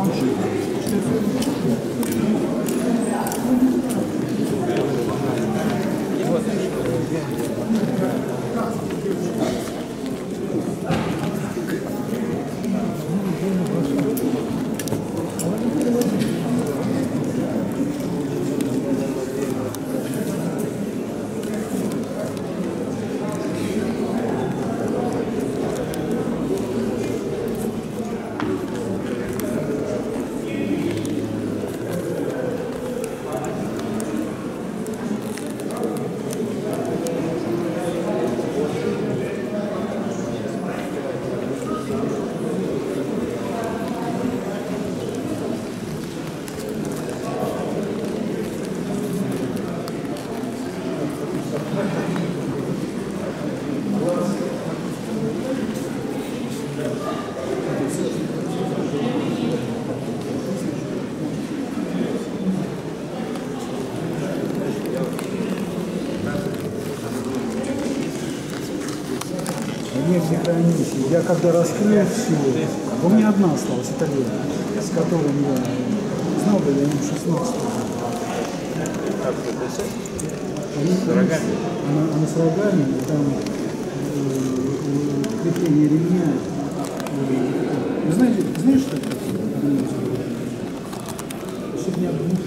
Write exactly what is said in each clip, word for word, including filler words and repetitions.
Я когда раскрыл все, у меня одна осталась, итальянка, с которым я знал, да, я ему шестнадцать. С рогами? Она, она с рогами, там э, крепление ремня. Э, вы знаете, знаешь, что это такое? Чтобы не обмануть.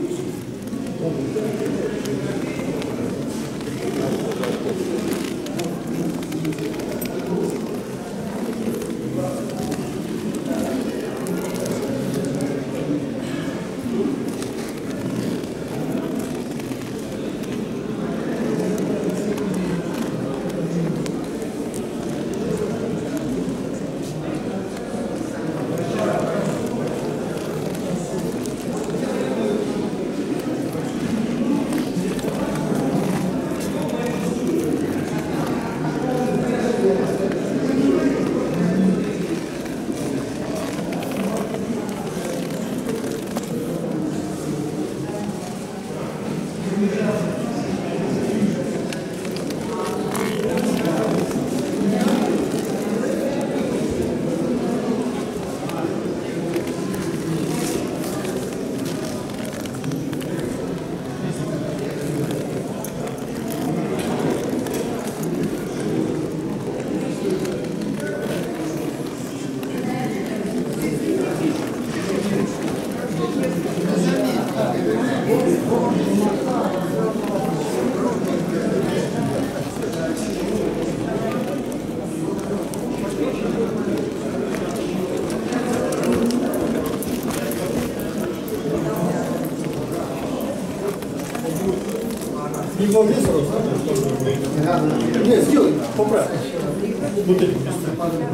Его вес рост? Нет, сделай, поправь. Вот эти места.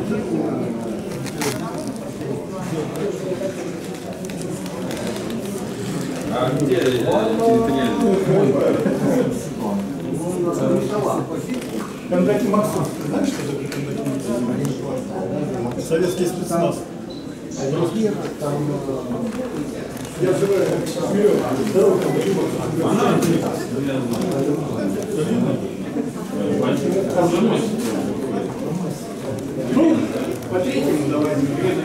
А где территориальный? Кондати Максов. Знаешь, что такое Кондати Максов? Советский спецназ. Я живу в миллионе. Здорово, Кондати Максов. Она? Ну, по третьему давай.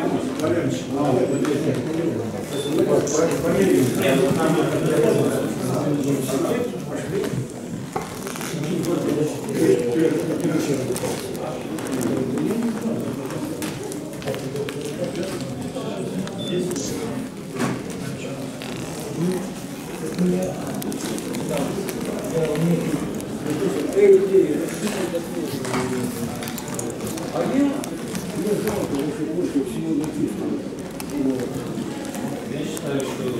Я считаю, что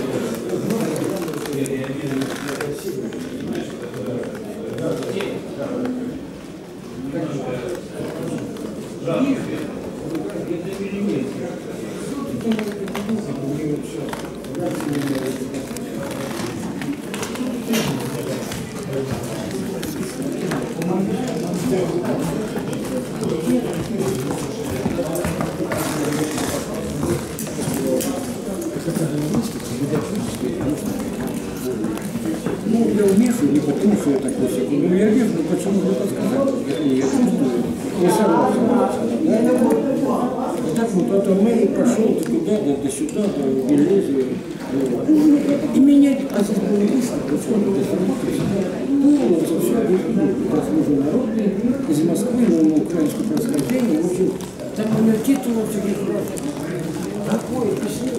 Ну, я умею, либо кушаю такой секунду. Ну, я вижу, почему бы это сказать. Я чувствую, я сам Так вот, от Армении пошел до туда, до, до сюда, до Бельгии. И меня, а здесь было выставка, сколько до полностью все было, послужил народный, из Москвы, но на украинское происхождение, в общем, там у меня титул всяких разных. Какой письмо,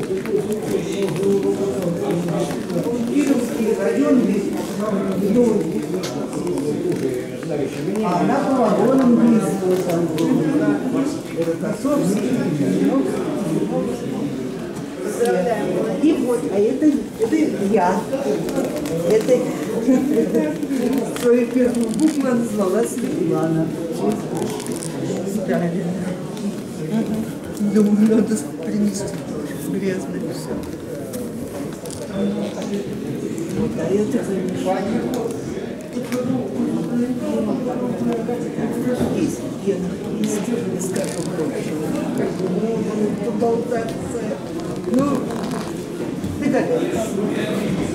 Кировский район, а она была вон близко, там была. Это и вот, а это, это я. Это свою первую букву назвала Светлана. Правильно. Думаю, надо принести тоже грязно все. А это есть, Гена, есть, не скажу больше. Поболтаться. Ну, догадайтесь.